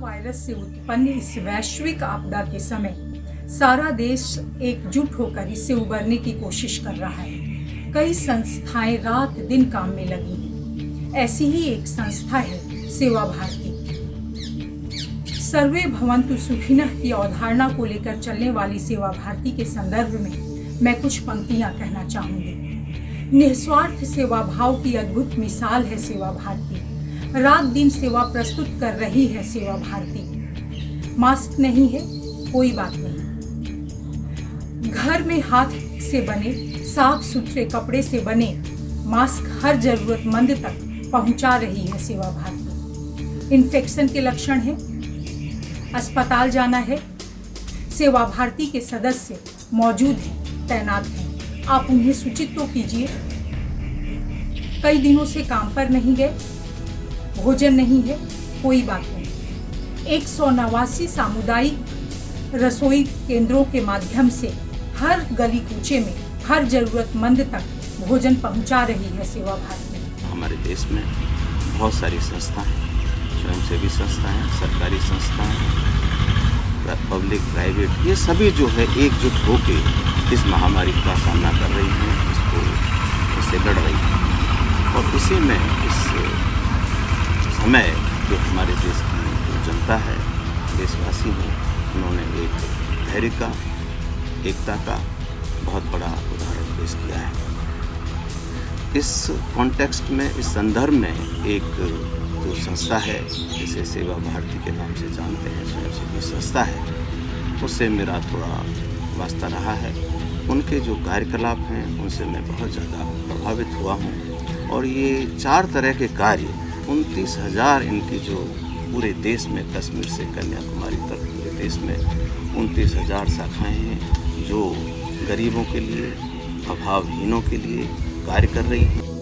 Virus से उत्पन्न इस वैश्विक आपदा के समय सारा देश एकजुट होकर इससे उबरने की कोशिश कर रहा है। कई संस्थाएं रात दिन काम में लगी हैं। ऐसी ही एक संस्था है सेवा भारती। सर्वे भवन्तु सुखिनः की अवधारणा को लेकर चलने वाली सेवा भारती के संदर्भ में मैं कुछ पंक्तियां कहना चाहूंगी। निस्वार्थ सेवा भाव की अद्भुत मिसाल है सेवा भारती। रात दिन सेवा प्रस्तुत कर रही है सेवा भारती। मास्क नहीं है, कोई बात नहीं। घर में हाथ से बने साफ सुथरे कपड़े से बने मास्क हर जरूरतमंद तक पहुंचा रही है सेवा भारती। इन्फेक्शन के लक्षण है, अस्पताल जाना है, सेवा भारती के सदस्य मौजूद हैं, तैनात हैं। आप उन्हें सूचित तो कीजिए। कई दिनों से काम पर नहीं गए, भोजन नहीं है, कोई बात नहीं। 189 सामुदायिक रसोई केंद्रों के माध्यम से हर गली कूचे में हर जरूरतमंद तक भोजन पहुंचा रही है सेवा भारती। हमारे देश में बहुत सारी संस्थाएं, स्वयंसेवी संस्थाएं, सरकारी संस्थाएं, पब्लिक प्राइवेट, ये सभी जो है एकजुट होकर इस महामारी का सामना कर रही हैं, इससे लड़ रही हैं। और इसी में इस समय जो हमारे देश की जो जनता है, देशवासी हैं, उन्होंने एक धैर्य का, एकता का बहुत बड़ा उदाहरण पेश किया है। इस कॉन्टेक्स्ट में, इस संदर्भ में एक जो संस्था है जिसे सेवा भारती के नाम से जानते हैं, स्वयंसेवी संस्था है, उससे मेरा थोड़ा वास्ता रहा है। उनके जो कार्यकलाप हैं उनसे मैं बहुत ज़्यादा प्रभावित हुआ हूँ। और ये 4 तरह के कार्य, 29,000 इनकी जो पूरे देश में, कश्मीर से कन्याकुमारी तक पूरे देश में 29,000 शाखाएँ हैं जो गरीबों के लिए, अभावहीनों के लिए कार्य कर रही हैं।